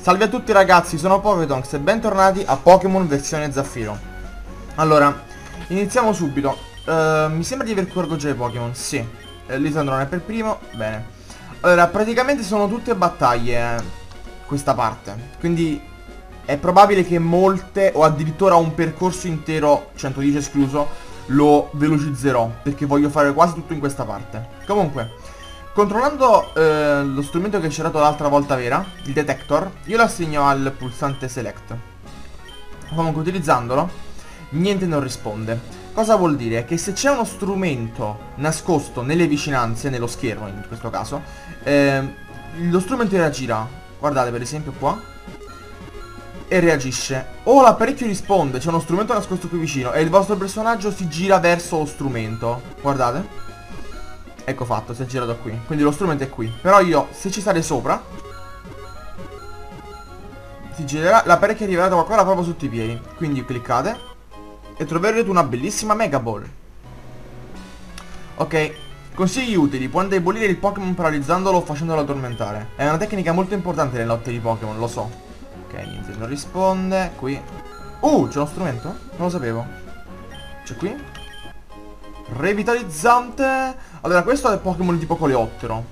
Salve a tutti ragazzi, sono Pokétonx e bentornati a Pokémon versione Zaffiro. Allora, iniziamo subito. Mi sembra di aver corretto già i Pokémon, sì. Lisandro è per primo, bene. Allora, praticamente sono tutte battaglie questa parte. Quindi è probabile che molte, o addirittura un percorso intero, 110 escluso, lo velocizzerò, perché voglio fare quasi tutto in questa parte. Comunque, controllando lo strumento che c'era dato l'altra volta vera, il detector, io lo assegno al pulsante select. Comunque utilizzandolo, niente non risponde. Cosa vuol dire? Che se c'è uno strumento nascosto nelle vicinanze, nello schermo in questo caso, lo strumento reagirà. Guardate per esempio qua. E reagisce. O l'apparecchio risponde, c'è uno strumento nascosto qui vicino e il vostro personaggio si gira verso lo strumento. Guardate. Ecco fatto, si è girato qui. Quindi lo strumento è qui. Però io, se ci sale sopra, si girerà, l'apparecchio arriverà ancora proprio sotto i piedi. Quindi cliccate e troverete una bellissima Mega Ball. Ok. Consigli utili: può indebolire il Pokémon paralizzandolo o facendolo addormentare. È una tecnica molto importante nelle lotte di Pokémon, lo so. Ok, niente, non risponde. Qui. C'è uno strumento? Non lo sapevo. C'è qui. Revitalizzante. Allora, questo è Pokémon tipo coleottero.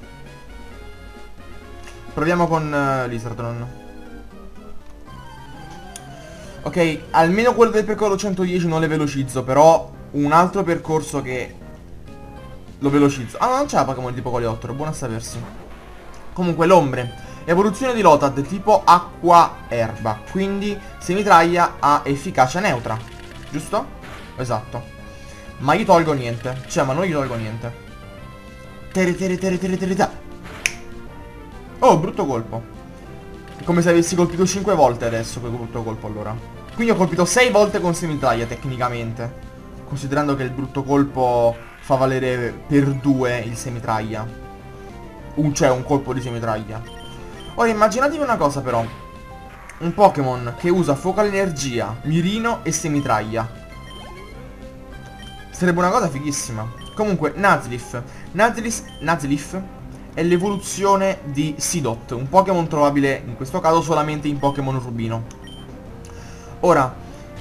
Proviamo con Lizardron. Ok, almeno quello del percorso 110 non le velocizzo, però un altro percorso che lo velocizzo. Ah, non c'è la Pokémon tipo coleottero, buono a sapersi. Comunque, l'ombre. Evoluzione di Lotad tipo acqua erba. Quindi semitraglia ha efficacia neutra. Giusto? Esatto. Ma gli tolgo niente. Cioè, ma non gli tolgo niente. Oh, brutto colpo. È come se avessi colpito 5 volte adesso quel brutto colpo allora. Quindi ho colpito 6 volte con semitraglia tecnicamente. Considerando che il brutto colpo fa valere per 2 il semitraglia. Cioè un colpo di semitraglia. Ora immaginatevi una cosa però. Un Pokémon che usa focal energia, mirino e semitraglia. Sarebbe una cosa fighissima. Comunque, Nuzleaf. Nuzleaf è l'evoluzione di Seedot, un Pokémon trovabile in questo caso solamente in Pokémon Rubino. Ora,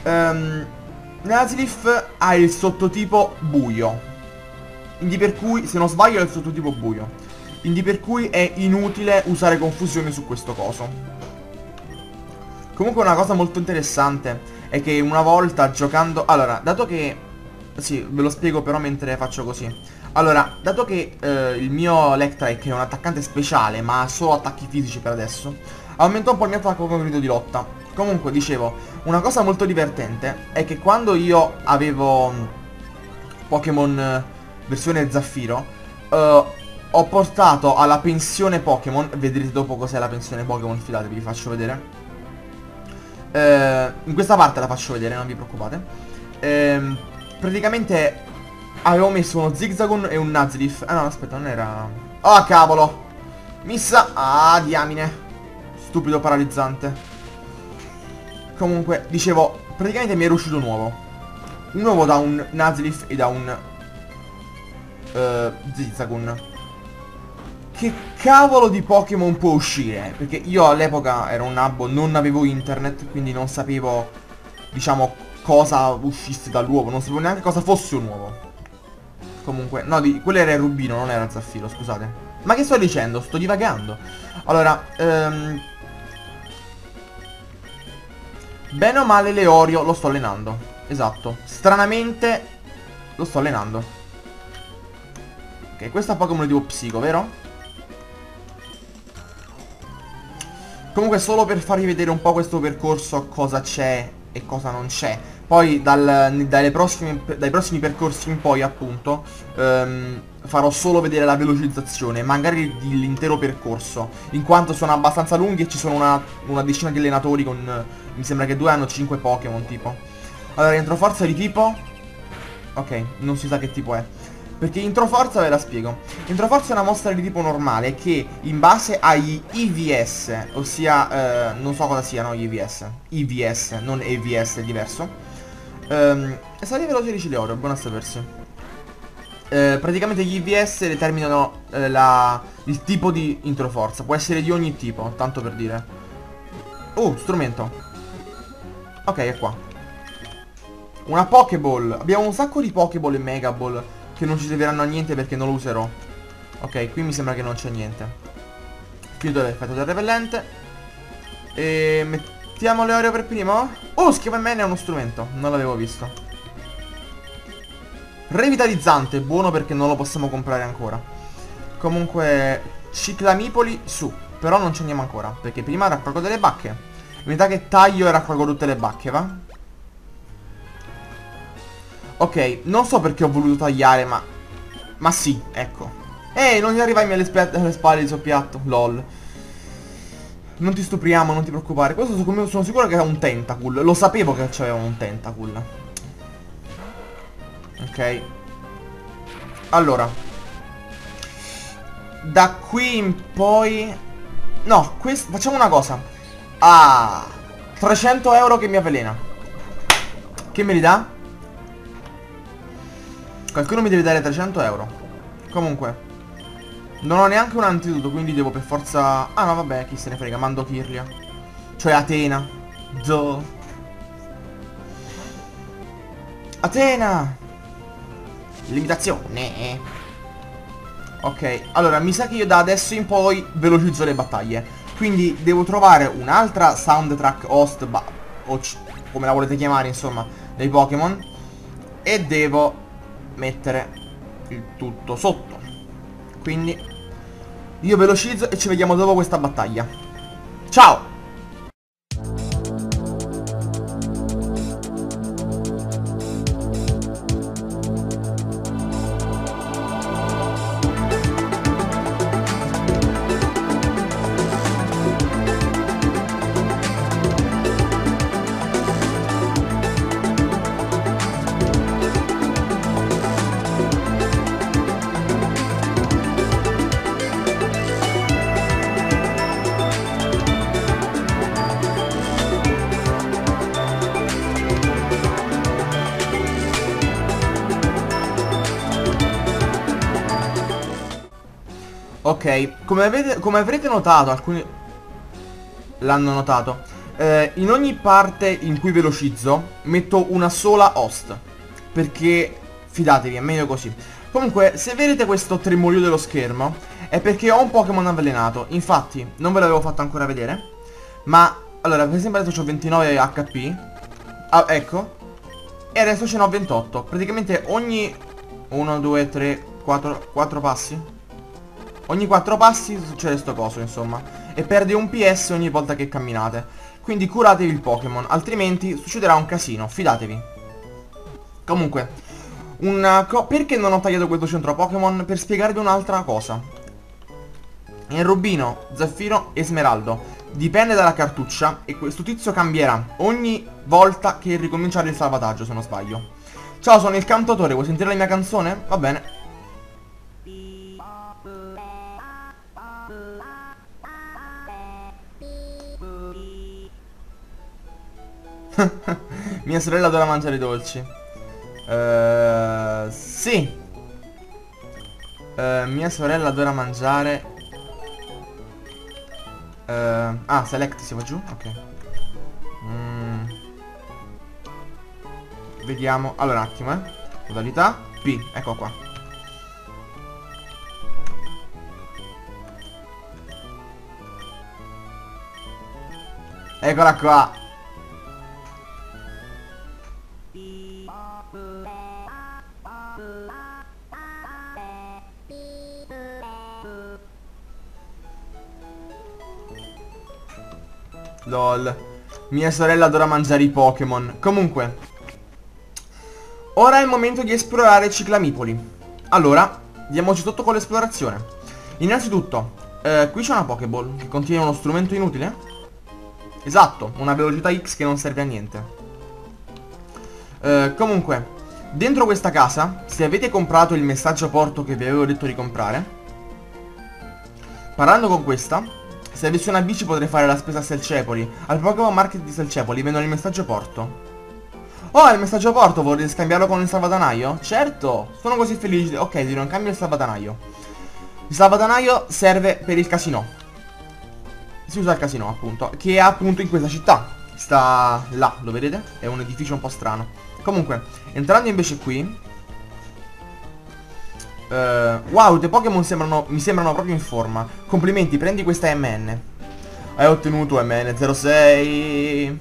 Nuzleaf ha il sottotipo buio. Quindi per cui, se non sbaglio, è il sottotipo buio. Quindi per cui è inutile usare confusione su questo coso. Comunque una cosa molto interessante è che una volta giocando... Allora, dato che... Sì, ve lo spiego però mentre faccio così. Allora, dato che il mio Electrike è un attaccante speciale, ma ha solo attacchi fisici per adesso, aumenta un po' il mio attacco con il grido di lotta. Comunque, dicevo, una cosa molto divertente è che quando io avevo Pokémon versione Zaffiro, ho portato alla pensione Pokémon. Vedrete dopo cos'è la pensione Pokémon, fidatevi, vi faccio vedere. In questa parte la faccio vedere, non vi preoccupate. Praticamente avevo messo uno Zigzagoon e un Nuzleaf. Ah no, aspetta, non era... Ah, cavolo! Missa! Ah, diamine! Stupido paralizzante. Comunque, dicevo, praticamente mi era uscito un uovo. Un uovo da un Nuzleaf e da un Zigzagoon. Che cavolo di Pokémon può uscire? Perché io all'epoca ero un nabbo, non avevo internet, quindi non sapevo, diciamo, cosa uscisse dall'uovo. Non sapevo neanche cosa fosse un uovo. Comunque, no, quello era il rubino, non era il zaffiro, scusate. Ma che sto dicendo? Sto divagando. Allora, bene o male Leorio lo sto allenando. Esatto. Stranamente lo sto allenando. Ok, questo è Pokémon di tipo psico, vero? Comunque solo per farvi vedere un po' questo percorso, cosa c'è e cosa non c'è. Poi dai prossimi percorsi in poi appunto farò solo vedere la velocizzazione, magari dell'intero percorso, in quanto sono abbastanza lunghi e ci sono una decina di allenatori con... mi sembra che 2 hanno 5 Pokémon tipo. Allora, Introforza di tipo... Ok, non si sa che tipo è. Perché Introforza ve la spiego. Introforza è una mossa di tipo normale che in base agli IVS, ossia non so cosa siano gli IVS. IVS, non EVS, è diverso. Salire veloce di Cileoro, buono a sapersi. Praticamente gli IVS determinano il tipo di Introforza. Può essere di ogni tipo, tanto per dire. Strumento. Ok, è qua. Una Pokéball. Abbiamo un sacco di Pokéball e Megaball che non ci serviranno a niente perché non lo userò. Ok, qui mi sembra che non c'è niente. Chiudo l'effetto del repellente. E mettiamo le Oreo per primo. Schiavamane è uno strumento. Non l'avevo visto. Revitalizzante. Buono perché non lo possiamo comprare ancora. Comunque Ciclamipoli su. Però non ci andiamo ancora perché prima raccolgo delle bacche. Mi sa che taglio e raccolgo tutte le bacche, va? Ok, non so perché ho voluto tagliare, ma sì, ecco. Non gli arrivai alle spalle di soppiatto, lol. Non ti stupriamo, non ti preoccupare. Questo sono sicuro che è un tentacle. Lo sapevo che c'aveva un tentacle. Ok. Allora, da qui in poi... No, facciamo una cosa. 300 euro che mi avvelena. Che me li dà? Qualcuno mi deve dare 300 euro. Comunque non ho neanche un antidoto, quindi devo per forza... Ah no, vabbè, chi se ne frega, mando Kirlia. Cioè Atena. Atena! Limitazione. Ok, allora mi sa che io da adesso in poi velocizzo le battaglie. Quindi devo trovare un'altra soundtrack host, come la volete chiamare, insomma, dei Pokémon. E devo mettere il tutto sotto. Quindi io velocizzo e ci vediamo dopo questa battaglia. Ciao! Ok, come avrete notato, alcuni l'hanno notato, in ogni parte in cui velocizzo metto una sola host, perché fidatevi, è meglio così. Comunque, se vedete questo tremolio dello schermo è perché ho un Pokémon avvelenato. Infatti, non ve l'avevo fatto ancora vedere, ma allora, per esempio adesso ho 29 HP. Ecco. E adesso ce n'ho 28. Praticamente ogni 1, 2, 3, 4 passi. Ogni 4 passi succede sto coso, insomma. E perde un PS ogni volta che camminate. Quindi curatevi il Pokémon, altrimenti succederà un casino, fidatevi. Comunque, perché non ho tagliato questo centro Pokémon? Per spiegarvi un'altra cosa. In Rubino, Zaffiro e Smeraldo dipende dalla cartuccia e questo tizio cambierà ogni volta che ricominciare il salvataggio, se non sbaglio. Ciao, sono il cantautore, vuoi sentire la mia canzone? Va bene. Mia sorella adora mangiare i dolci. Sì. Mia sorella adora mangiare. Select si va giù? Ok. Vediamo. Allora un attimo, modalità P, ecco qua. Eccola qua. LOL. Mia sorella adora mangiare i Pokémon. Comunque, ora è il momento di esplorare Ciclamipoli. Allora, andiamoci sotto con l'esplorazione. Innanzitutto, qui c'è una Pokéball che contiene uno strumento inutile. Esatto, una velocità X che non serve a niente. Comunque, dentro questa casa, se avete comprato il messaggio porto che vi avevo detto di comprare, parlando con questa, se avessi una bici potrei fare la spesa a Selcepoli. Al Pokémon Market di Selcepoli vendono il messaggio porto. Oh, il messaggio porto, volete scambiarlo con il salvadanaio? Certo, sono così felice. Ok, di non cambio il salvadanaio. Il salvadanaio serve per il casino. si usa al casino, appunto, che è appunto in questa città. Sta là, lo vedete? È un edificio un po' strano. Comunque, entrando invece qui, wow, i tuoi Pokémon mi sembrano proprio in forma. Complimenti, prendi questa MN. Hai ottenuto MN06.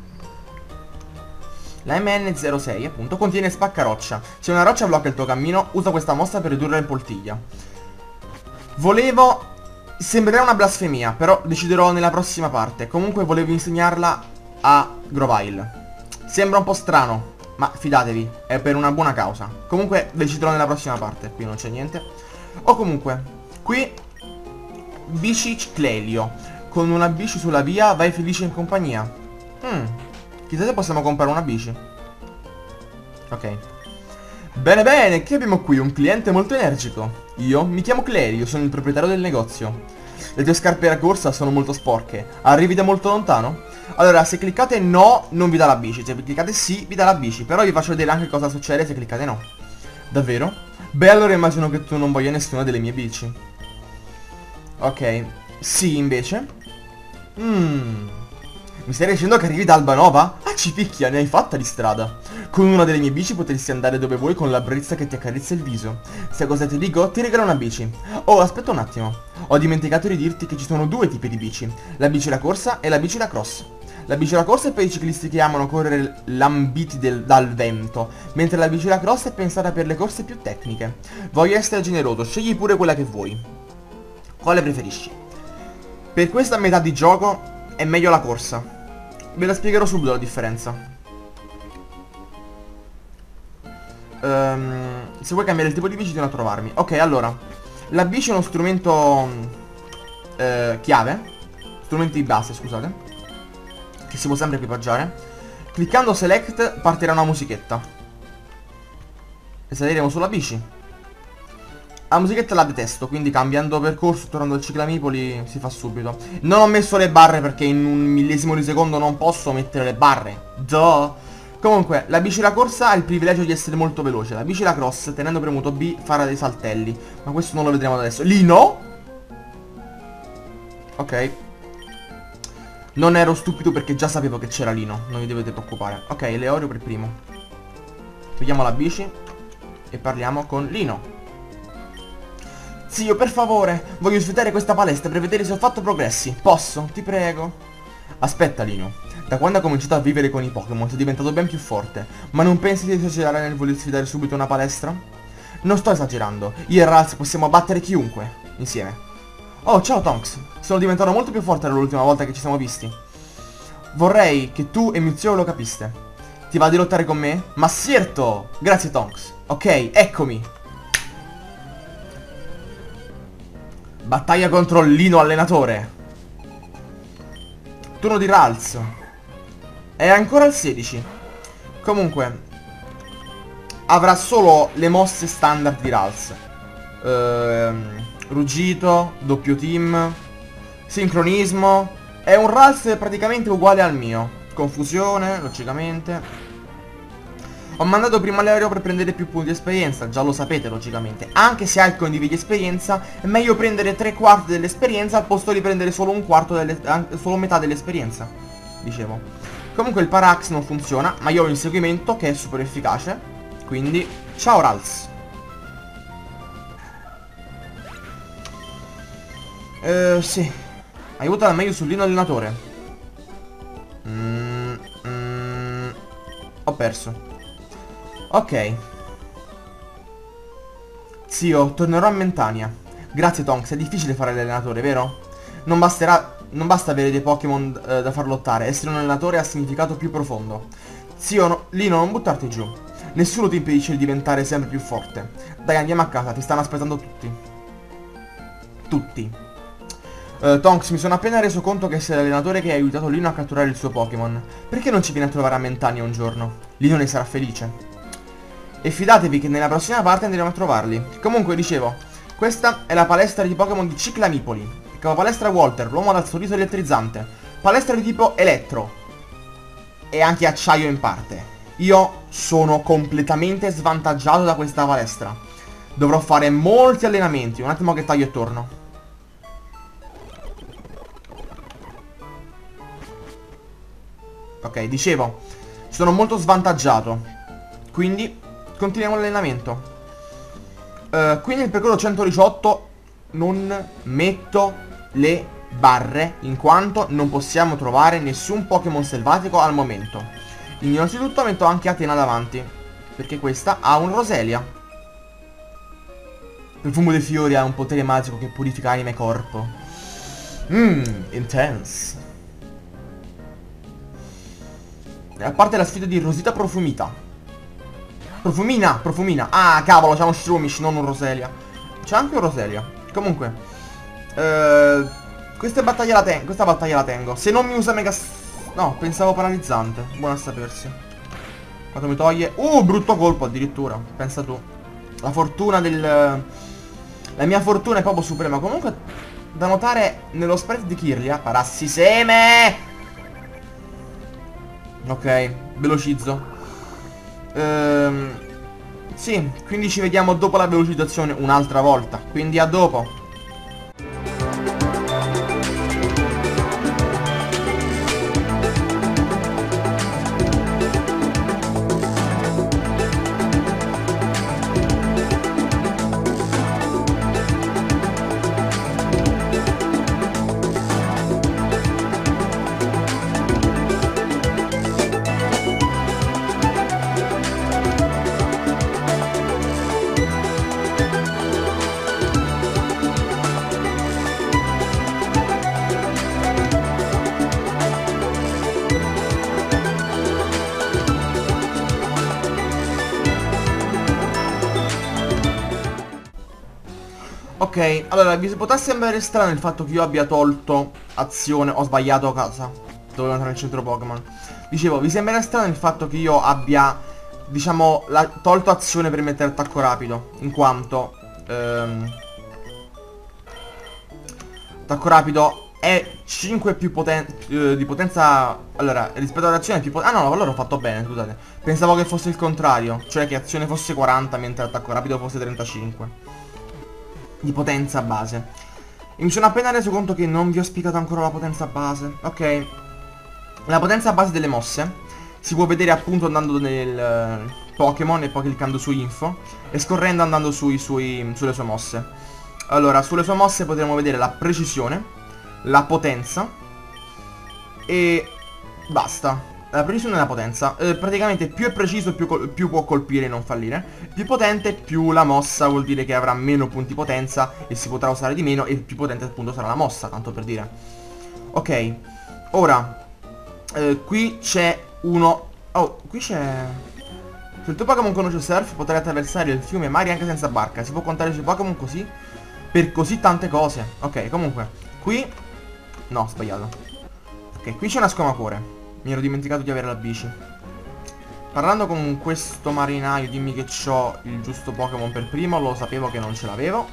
La MN06 appunto contiene spaccaroccia. Se una roccia blocca il tuo cammino, usa questa mossa per ridurre in poltiglia. Volevo... Sembrerà una blasfemia, però deciderò nella prossima parte. Comunque volevo insegnarla a Grovyle. Sembra un po' strano, ma fidatevi, è per una buona causa. Comunque deciderò nella prossima parte. Qui non c'è niente. O comunque, qui bici Clelio. Con una bici sulla via vai felice in compagnia. Chissà se possiamo comprare una bici. Ok. Bene bene, che abbiamo qui? Un cliente molto energico. Io mi chiamo Clelio, sono il proprietario del negozio. Le tue scarpe da corsa sono molto sporche. Arrivi da molto lontano? Allora, se cliccate no, non vi dà la bici. Se cliccate sì, vi dà la bici. Però vi faccio vedere anche cosa succede se cliccate no. Davvero? Beh, allora immagino che tu non voglia nessuna delle mie bici. Ok. Sì, invece. Mi stai dicendo che arrivi da Albanova? Ah, ci picchia, ne hai fatta di strada. Con una delle mie bici potresti andare dove vuoi con la brezza che ti accarezza il viso. Se cosa ti dico, ti regalo una bici. Oh, aspetta un attimo. Ho dimenticato di dirti che ci sono due tipi di bici. La bici da corsa e la bici da cross. La bici da corsa è per i ciclisti che amano correre lambiti dal vento, mentre la bici da cross è pensata per le corse più tecniche. Voglio essere generoso, scegli pure quella che vuoi. Quale preferisci? Per questa metà di gioco è meglio la corsa. Ve la spiegherò subito la differenza. Se vuoi cambiare il tipo di bici vieni a trovarmi. Ok, allora la bici è uno strumento chiave. Strumento di base, scusate, che si può sempre equipaggiare. Cliccando select partirà una musichetta e saliremo sulla bici. La musichetta la detesto, quindi cambiando percorso, tornando al Ciclamipoli, si fa subito. Non ho messo le barre perché in un millesimo di secondo non posso mettere le barre. Duh. Comunque, la bici da corsa ha il privilegio di essere molto veloce. La bici da cross, tenendo premuto B, farà dei saltelli. Ma questo non lo vedremo adesso. Lino? Ok. Non ero stupido perché già sapevo che c'era Lino. Non vi dovete preoccupare. Ok, Leorio per primo. Togliamo la bici e parliamo con Lino. Zio, per favore, voglio sfruttare questa palestra per vedere se ho fatto progressi. Posso? Ti prego. Aspetta, Lino. Da quando ha cominciato a vivere con i Pokémon sei diventato ben più forte. Ma non pensi di esagerare nel voler sfidare subito una palestra? Non sto esagerando. Io e Ralph possiamo battere chiunque. Insieme. Oh, ciao Tonks. Sono diventato molto più forte dall'ultima volta che ci siamo visti. Vorrei che tu e mio zio lo capiste. Ti va di lottare con me? Ma certo! Grazie Tonks. Ok, eccomi. Battaglia contro Lino allenatore. Turno di Ralts. È ancora al 16. Comunque avrà solo le mosse standard di Ralts. Ruggito, doppio team, sincronismo. È un Ralts praticamente uguale al mio. Confusione, logicamente. Ho mandato prima l'aereo per prendere più punti di esperienza. Già lo sapete logicamente. Anche se hai condividi esperienza, è meglio prendere 3/4 dell'esperienza al posto di prendere solo un quarto solo metà dell'esperienza. Dicevo. Comunque il Parax non funziona, ma io ho l'inseguimento che è super efficace. Quindi, ciao Ralts. Sì. Aiuta meglio sul Lino allenatore. Ho perso. Ok. Zio, tornerò a Mentania. Grazie Tonks, è difficile fare l'allenatore, vero? Non basta avere dei Pokémon da far lottare. Essere un allenatore ha significato più profondo. Zio, Lino, non buttarti giù. Nessuno ti impedisce di diventare sempre più forte. Dai, andiamo a casa, ti stanno aspettando tutti. Tutti. Tonks, mi sono appena reso conto che sei l'allenatore che ha aiutato Lino a catturare il suo Pokémon. Perché non ci viene a trovare a Mentania un giorno? Lino ne sarà felice. E fidatevi che nella prossima parte andremo a trovarli. Comunque, dicevo, questa è la palestra di Pokémon di Ciclamipoli. Palestra Walter, l'uomo dal sorriso elettrizzante. Palestra di tipo elettro. E anche acciaio in parte. Io sono completamente svantaggiato da questa palestra. Dovrò fare molti allenamenti. Un attimo che taglio e torno. Ok, dicevo, sono molto svantaggiato, quindi continuiamo l'allenamento. Qui nel percorso 118 non metto le barre, in quanto non possiamo trovare nessun Pokémon selvatico al momento. Innanzitutto metto anche Atena davanti, perché questa ha un Roselia. Il profumo dei fiori ha un potere magico che purifica anima e corpo. Intense. A parte la sfida di Rosita Profumita. Profumina. Ah, cavolo, c'è uno Shroomish, non un Roselia. C'è anche un Roselia. Comunque, questa battaglia la tengo. Se non mi usa Mega... No, pensavo paralizzante. Buona a sapersi. Quanto mi toglie... brutto colpo addirittura. Pensa tu. La fortuna del... La mia fortuna è proprio suprema. Comunque, da notare nello spread di Kirlia, Parassi Seme! Ok, velocizzo. Sì, quindi ci vediamo dopo la velocizzazione un'altra volta. Quindi a dopo. Ok, allora vi potrà sembrare strano il fatto che io abbia tolto azione. Ho sbagliato casa. Dovevo entrare nel centro Pokémon. Dicevo, vi sembrerà strano il fatto che io abbia, diciamo, tolto azione per mettere attacco rapido. In quanto attacco rapido è 5 più di potenza. Allora, rispetto all'azione è più potente. Ah no, allora ho fatto bene, scusate. Pensavo che fosse il contrario, cioè che azione fosse 40 mentre attacco rapido fosse 35 di potenza base. E mi sono appena reso conto che non vi ho spiegato ancora la potenza base. Ok. La potenza base delle mosse si può vedere appunto andando nel Pokémon e poi cliccando su info e scorrendo andando sulle sue mosse. Allora, sulle sue mosse potremo vedere la precisione, la potenza e basta. La precisione e la potenza. Praticamente più è preciso più può colpire e non fallire. Più potente più la mossa vuol dire che avrà meno punti potenza e si potrà usare di meno. E più potente appunto sarà la mossa, tanto per dire. Ok. Ora qui c'è uno... Oh, qui c'è... Se il tuo Pokémon conosce surf potrai attraversare il fiume Mari anche senza barca. Si può contare sui Pokémon così per così tante cose. Ok, comunque qui... No, ho sbagliato. Ok, qui c'è una scomacore. Mi ero dimenticato di avere la bici. Parlando con questo marinaio, dimmi che c'ho il giusto Pokémon per primo. Lo sapevo che non ce l'avevo.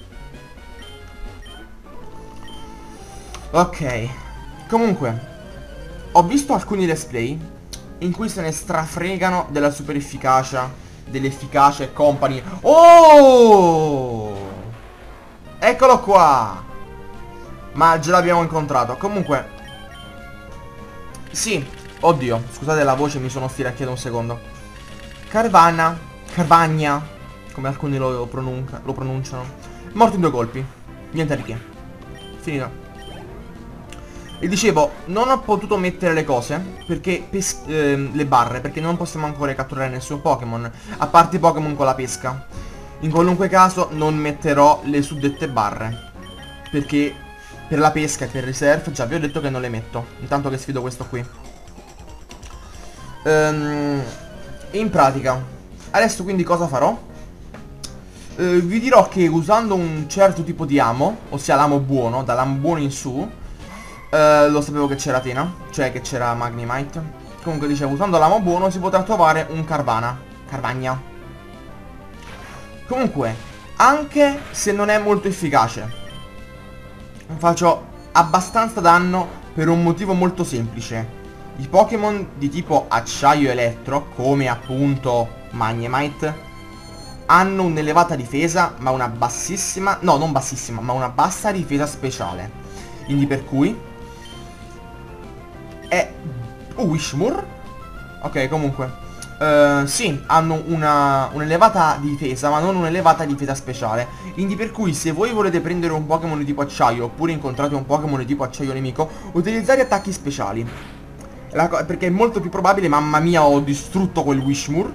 Ok. Comunque, ho visto alcuni let's play in cui se ne strafregano della super efficacia, dell'efficacia e company. Oh! Eccolo qua! Ma già l'abbiamo incontrato. Comunque... Sì, oddio, scusate la voce, mi sono stiracchiato un secondo. Carvagna, come alcuni lo pronunciano. Morto in 2 colpi. Niente di che. Finito. E dicevo, non ho potuto mettere le cose perché le barre, perché non possiamo ancora catturare nessun Pokémon, a parte i Pokémon con la pesca. In qualunque caso non metterò le suddette barre, perché per la pesca e per il surf già vi ho detto che non le metto. Intanto che sfido questo qui. In pratica adesso quindi cosa farò? Vi dirò che usando un certo tipo di amo, ossia l'amo buono, dall'amo buono in su, lo sapevo che c'era Atena, cioè che c'era Magnemite. Comunque dicevo, usando l'amo buono si potrà trovare un Carvagna. Comunque, anche se non è molto efficace, faccio abbastanza danno per un motivo molto semplice. I Pokémon di tipo acciaio e elettro, come appunto Magnemite, hanno un'elevata difesa, ma una bassissima... No, non bassissima, ma una bassa difesa speciale. Quindi per cui è Wishmur. Ok, comunque sì, hanno un'elevata difesa, ma non un'elevata difesa speciale. Quindi per cui se voi volete prendere un Pokémon di tipo acciaio, oppure incontrate un Pokémon di tipo acciaio nemico, utilizzate attacchi speciali. Perché è molto più probabile, mamma mia, ho distrutto quel Wishmur.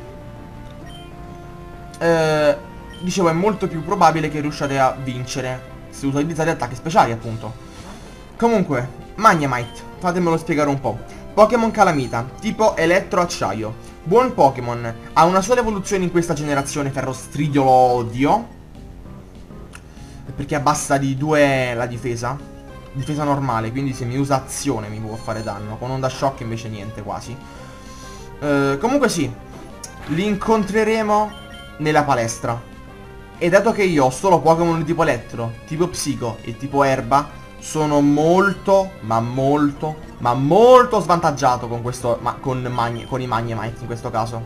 Dicevo, è molto più probabile che riusciate a vincere se utilizzate attacchi speciali, appunto. Comunque, Magnemite, fatemelo spiegare un po'. Pokémon Calamita, tipo elettro-acciaio. Buon Pokémon, ha una sola evoluzione in questa generazione, Ferrostridio lo odio, perché abbassa di 2 la difesa. Difesa normale, quindi se mi usa azione mi può fare danno. Con Onda Shock invece niente, quasi. Comunque sì, li incontreremo nella palestra. E dato che io ho solo Pokémon di tipo elettro, tipo psico e tipo erba, sono molto, ma molto svantaggiato con questo, con i Magnemite in questo caso.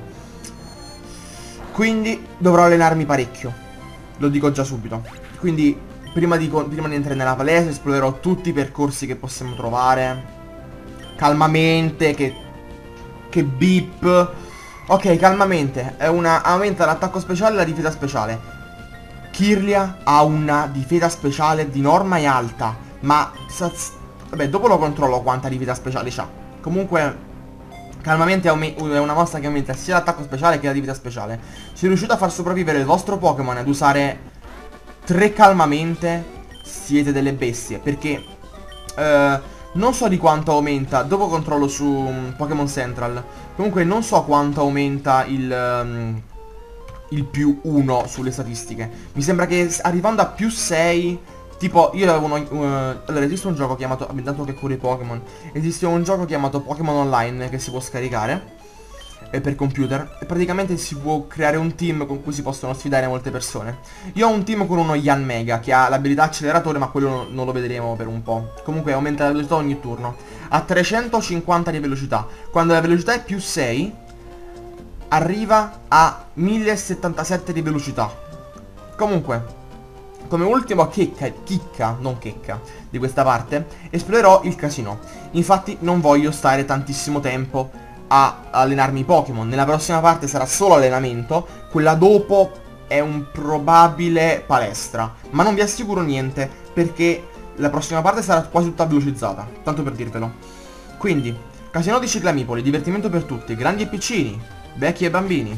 Quindi dovrò allenarmi parecchio, lo dico già subito. Quindi prima di entrare nella palestra esplorerò tutti i percorsi che possiamo trovare calmamente, che beep. Ok, calmamente, aumenta l'attacco speciale e la difesa speciale. Kirlia ha una difesa speciale di norma e alta, ma vabbè, dopo lo controllo quanta difesa speciale c'ha. Comunque, calmamente è una mossa che aumenta sia l'attacco speciale che la difesa speciale. Se riuscite a far sopravvivere il vostro Pokémon ad usare 3 calmamente, siete delle bestie. Perché non so di quanto aumenta, dopo controllo su Pokémon Central. Comunque non so quanto aumenta il più 1 sulle statistiche. Mi sembra che arrivando a più 6, tipo io avevo allora esiste un gioco chiamato, dato che curo i Pokémon, esiste un gioco chiamato Pokémon Online che si può scaricare per computer, e praticamente si può creare un team con cui si possono sfidare molte persone. Io ho un team con uno Yanmega che ha l'abilità acceleratore, ma quello non lo vedremo per un po'. Comunque aumenta la velocità ogni turno. Ha 350 di velocità. Quando la velocità è più 6 arriva a 1077 di velocità. Comunque, come ultima chicca di questa parte, esplorerò il casino. Infatti non voglio stare tantissimo tempo a allenarmi i Pokémon. Nella prossima parte sarà solo allenamento, quella dopo è un probabile palestra. Ma non vi assicuro niente, perché la prossima parte sarà quasi tutta velocizzata, tanto per dirvelo. Quindi, casino di Ciclamipoli, divertimento per tutti, grandi e piccini, vecchi e bambini.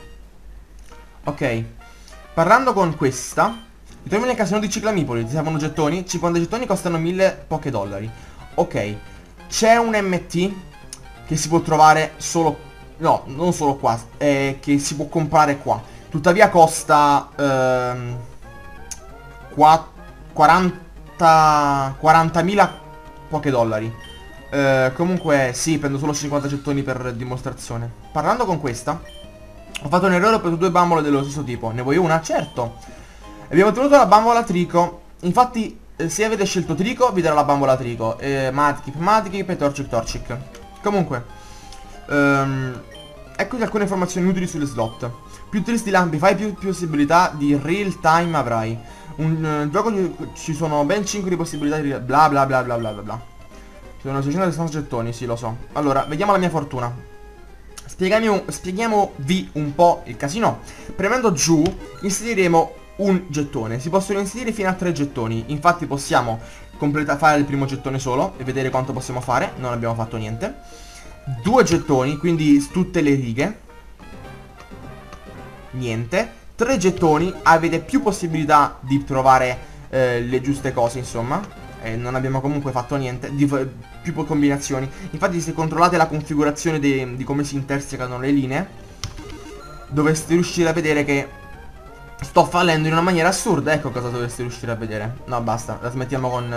Ok, parlando con questa, ti trovi nel casino di Ciclamipoli, ti servono gettoni, 50 gettoni costano 1000 Pokédollari. Ok, c'è un MT che si può trovare solo, no, non solo qua, che si può comprare qua. Tuttavia costa 40.000 Pokédollari. Comunque sì, prendo solo 50 gettoni per dimostrazione. Parlando con questa, ho fatto un errore, ho preso 2 bambole dello stesso tipo. Ne vuoi una? Certo. Abbiamo ottenuto la bambola Trico. Infatti se avete scelto Trico vi darò la bambola Trico, Madkip e Torchic. Comunque ecco alcune informazioni utili sulle slot. Più tristi lampi fai, più possibilità di real time avrai. Un gioco ci sono ben 5 di possibilità di bla bla bla bla bla bla bla. Sono 660 gettoni, sì, lo so. Allora, vediamo la mia fortuna. Spieghiamovi un po' il casino. Premendo giù, inseriremo un gettone. Si possono inserire fino a 3 gettoni. Infatti possiamo fare il primo gettone solo e vedere quanto possiamo fare. Non abbiamo fatto niente. 2 gettoni, quindi tutte le righe. Niente. 3 gettoni, avete più possibilità di trovare le giuste cose, insomma. Non abbiamo comunque fatto niente, più combinazioni. Infatti se controllate la configurazione di come si intersecano le linee, dovreste riuscire a vedere che sto fallendo in una maniera assurda. Ecco cosa dovreste riuscire a vedere. No, basta, la smettiamo con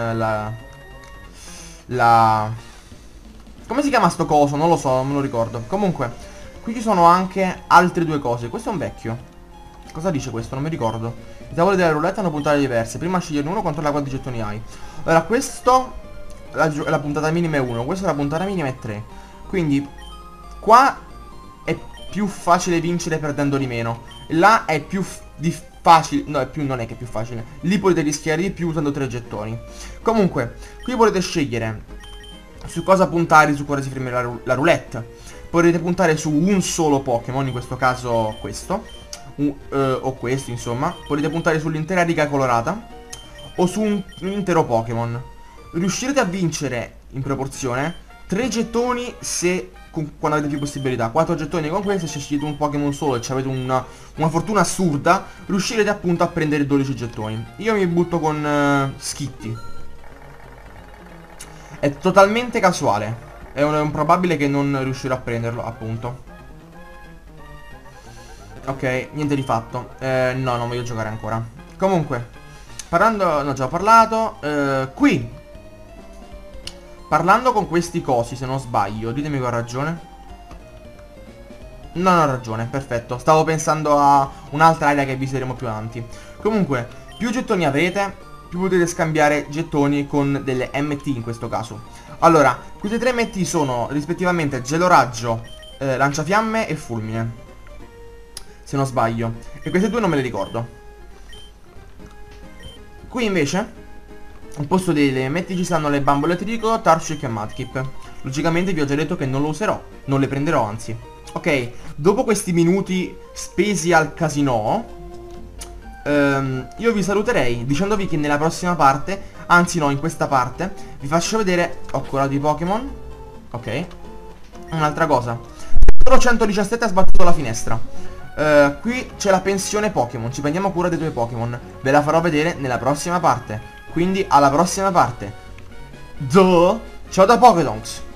come si chiama sto coso? Non lo so, non me lo ricordo. Comunque, qui ci sono anche altre 2 cose. Questo è un vecchio. Cosa dice questo? Non mi ricordo. I tavoli della roulette hanno puntate diverse. Prima sceglierne uno, controlla quanti gettoni hai. Allora, questo la puntata minima è 1. Questa la puntata minima è 3. Quindi qua è più facile vincere perdendo di meno. Là è più facile. No, non è che è più facile. Lì potete rischiare di più usando 3 gettoni. Comunque, qui potete scegliere su cosa puntare, su cosa si preme la roulette. Potrete puntare su un solo Pokémon, in questo caso questo, o questo insomma. Potete puntare sull'intera riga colorata o su un intero Pokémon. Riuscirete a vincere in proporzione 3 gettoni se quando avete più possibilità, 4 gettoni con questo. Se scegliete un Pokémon solo e avete una fortuna assurda, riuscirete appunto a prendere 12 gettoni. Io mi butto con Skitty. È totalmente casuale. È un probabile che non riuscirò a prenderlo, appunto. Ok, niente di fatto. No, non voglio giocare ancora. Comunque, parlando... No, già ho parlato. Qui, parlando con questi cosi, se non sbaglio, ditemi che ho ragione. Non ho ragione, perfetto. Stavo pensando a un'altra area che visiteremo più avanti. Comunque, più gettoni avrete, più potete scambiare gettoni con delle MT in questo caso. Allora, queste 3 MT sono rispettivamente Geloraggio, Lanciafiamme e Fulmine, se non sbaglio. E queste 2 non me le ricordo. Qui invece, al posto delle MT ci stanno le bambole Trico, Torchic e Mudkip. Logicamente vi ho già detto che non lo userò, non le prenderò anzi. Ok, dopo questi minuti spesi al casino, io vi saluterei dicendovi che nella prossima parte, anzi no, in questa parte, vi faccio vedere, ho curato i Pokémon. Ok, un'altra cosa, solo 117 ha sbattuto la finestra. Qui c'è la pensione Pokémon, ci prendiamo cura dei tuoi Pokémon. Ve la farò vedere nella prossima parte. Quindi alla prossima parte. Ciao da Pokédonks.